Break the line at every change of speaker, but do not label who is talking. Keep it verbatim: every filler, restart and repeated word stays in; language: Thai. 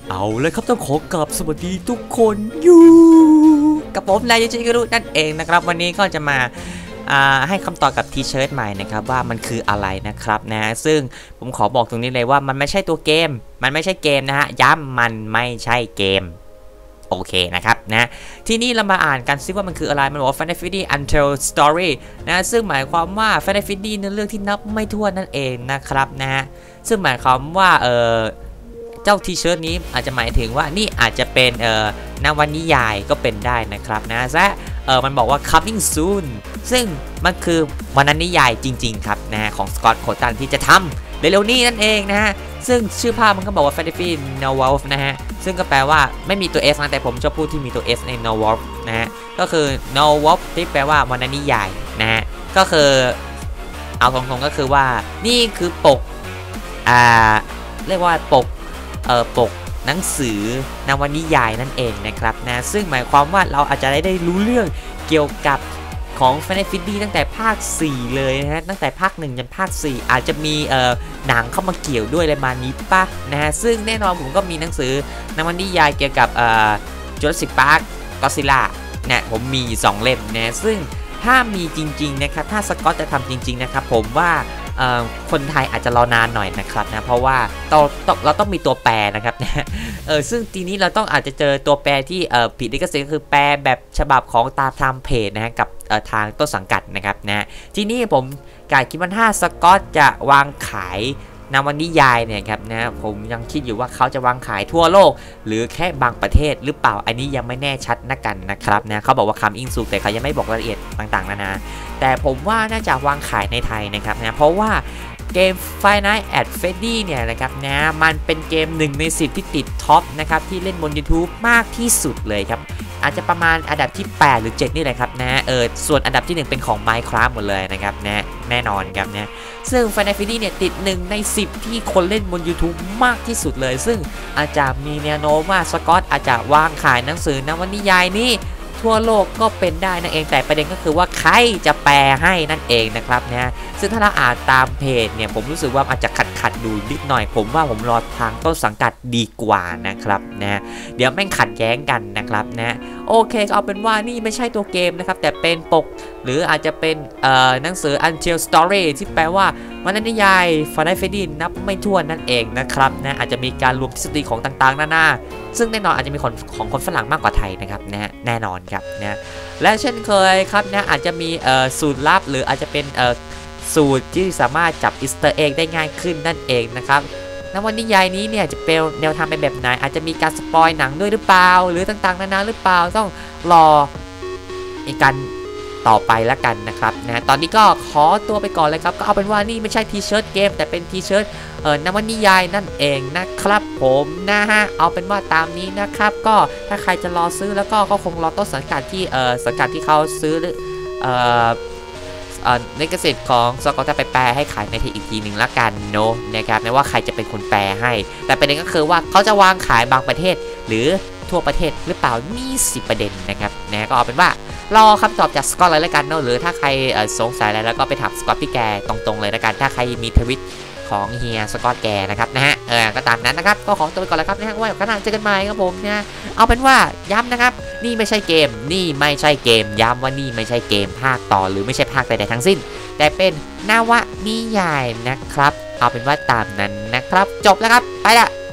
เอาเลยครับต้องขอกราบสวัสดีทุกคนอยู่กับผมนายยูจิกรุนั่นเองนะครับวันนี้ก็จะมาให้คำตอบกับทีเชิร์ตใหม่นะครับว่ามันคืออะไรนะครับนะซึ่งผมขอบอกตรงนี้เลยว่ามันไม่ใช่ตัวเกมมันไม่ใช่เกมนะฮะย้ำมันไม่ใช่เกมโอเคนะครับนะที่นี่เรามาอ่านกันซิว่ามันคืออะไรมันบอกว่า Final Fantasy Untold Story นะซึ่งหมายความว่า Final Fantasy เนื้อเรื่องที่นับไม่ถ้วนนั่นเองนะครับนะฮะซึ่งหมายความว่าเออเจ้าทีเชิร์ตนี้อาจจะหมายถึงว่านี่อาจจะเป็นเอ่อนวนิยายก็เป็นได้นะครับนะและเออมันบอกว่า coming soon ซึ่งมันคือวรรณนิยายจริงๆครับนะของสกอตต์ โคตันที่จะทำเร็วๆนี้นั่นเองนะฮะซึ่งชื่อภาพมันก็บอกว่า Fantasy Novel นะฮะซึ่งก็แปลว่าไม่มีตัว S นะแต่ผมชอบพูดที่มีตัว S ใน Novel นะฮะก็คือ Novel ที่แปลว่าวรรณนิยายนะฮะก็คือเอาตรงๆก็คือว่านี่คือปกอ่าเรียกว่าปกเอ่อปกหนังสือนวนิยายนั่นเองนะครับนะซึ่งหมายความว่าเราอาจจะได้รู้เรื่องเกี่ยวกับของ Final Fantasy ตั้งแต่ภาคสี่เลยนะฮะตั้งแต่ภาคหนึ่งจนภาคสี่อาจจะมีเอ่อหนังเข้ามาเกี่ยวด้วยอะไรมานี้ป่ะนะฮะซึ่งแน่นอนผมก็มีหนังสือนวนิยายเกี่ยวกับเอ่อ Jurassic Park Godzilla เนี่ยผมมีสองเล่มนะซึ่งถ้ามีจริงๆนะครับถ้าสกอตจะทำจริงๆนะครับผมว่าคนไทยอาจจะรอนานหน่อยนะครับนะเพราะว่าเราต้องเราต้องมีตัวแปรนะครับนะเออซึ่งทีนี้เราต้องอาจจะเจอตัวแปรที่เออผิดลิขสิทธิ์ก็คือแปลแบบฉบับของตามไทม์เพจนะฮะกับทางต้นสังกัดนะครับนะทีนี้ผมกายคิดว่าถ้าสกอตจะวางขายนวนิยายเนี่ยครับนะผมยังคิดอยู่ว่าเขาจะวางขายทั่วโลกหรือแค่บางประเทศหรือเปล่าอันนี้ยังไม่แน่ชัดนักกันนะครับนะเขาบอกว่าคัมอิงซูแต่เขายังไม่บอกรายละเอียดต่างๆนานาแต่ผมว่าน่าจะวางขายในไทยนะครับนะเพราะว่าเกม Final at Freddy เนี่ยนะครับนะมันเป็นเกมหนึ่งในสิบที่ติดท็อปนะครับที่เล่นบน YouTube มากที่สุดเลยครับอาจจะประมาณอันดับที่แปดหรือเจ็ดนี่แหละครับนะเออส่วนอันดับที่หนึ่งเป็นของ Minecraft หมดเลยนะครับนะแน่นอนครับนะซึ่ง Final Fantasy เนี่ยติดหนึ่งในสิบที่คนเล่นบน YouTube มากที่สุดเลยซึ่งอาจจะมีแนวโน้มว่าสกอตอาจจะวางขายหนังสือนวนิยายนี้ทั่วโลกก็เป็นได้นั่นเองแต่ประเด็นก็คือว่าใครจะแปลให้นั่นเองนะครับนะซึ่งถ้าเราอ่านตามเพจเนี่ยผมรู้สึกว่าอาจจะขัดขัดดูนิดหน่อยผมว่าผมรอทางต้นสังกัดดีกว่านะครับนะเดี๋ยวแม่งขัดแย้งกันนะครับนะโอเคเอาเป็นว่านี่ไม่ใช่ตัวเกมนะครับแต่เป็นปกหรืออาจจะเป็นเอ่อหนังสือ Untold Story ที่แปลว่าวรรณนิยาย Final Fantasy นับไม่ถ้วนนั่นเองนะครับนะอาจจะมีการรวมทฤษฎีของต่างๆนานาซึ่งแน่นอนอาจจะมีคนของคนฝรั่งมากกว่าไทยนะครับนะแน่นอนครับนะและเช่นเคยครับนะอาจจะมีเอ่อสูตรลับหรืออาจจะเป็นเอ่อสูตรที่สามารถจับอีสเตอร์เอ็กได้ง่ายขึ้นนั่นเองนะครับนวนิยายนี้เนี่ยจะเป็นแนวทางเป็นแบบไหนอาจจะมีการสปอยหนังด้วยหรือเปล่าหรือต่างๆนานาหรือเปล่าต้องรออีกการต่อไปแล้วกันนะครับนะตอนนี้ก็ขอตัวไปก่อนเลยครับก็เอาเป็นว่านี่ไม่ใช่ทีเชิร์ตเกมแต่เป็นทีเชิร์ตเอ่อนวนิยายนั่นเองนะครับผมนะฮะเอาเป็นว่าตามนี้นะครับก็ถ้าใครจะรอซื้อแล้วก็ก็คงรอต้นสังกัดที่เอ่อสังกัดที่เขาซื้อเอ่อเอ่อในเกษตรของสกอตจะไปแปลให้ขายในทีอีกทีหนึ่งละกันเนาะนะครับไม่ว่าใครจะเป็นคนแปลให้แต่ประเด็นก็คือว่าเขาจะวางขายบางประเทศหรือทั่วประเทศหรือเปล่ามีสิบประเด็นนะครับนะก็เอาเป็นว่ารอคำตอบจากสกอตเลยละกันเนาะหรือถ้าใครสงสัยอะไรแล้วก็ไปถามสกอตพี่แกตรงๆเลยละกันถ้าใครมีทวิตของเฮียสกอตแกนะครับนะฮะเออก็ตามนั้นนะครับก็ขอตัวไปก่อนแล้วครับนะฮะไว้ขณะเจอกันใหม่ครับผมนะเอาเป็นว่าย้ำนะครับนี่ไม่ใช่เกมนี่ไม่ใช่เกมย้ำว่านี่ไม่ใช่เกมภาคต่อหรือไม่ใช่ภาคใดๆทั้งสิ้นแต่เป็นนวนิยายนะครับเอาเป็นว่าตามนั้นนะครับจบแล้วครับไปละ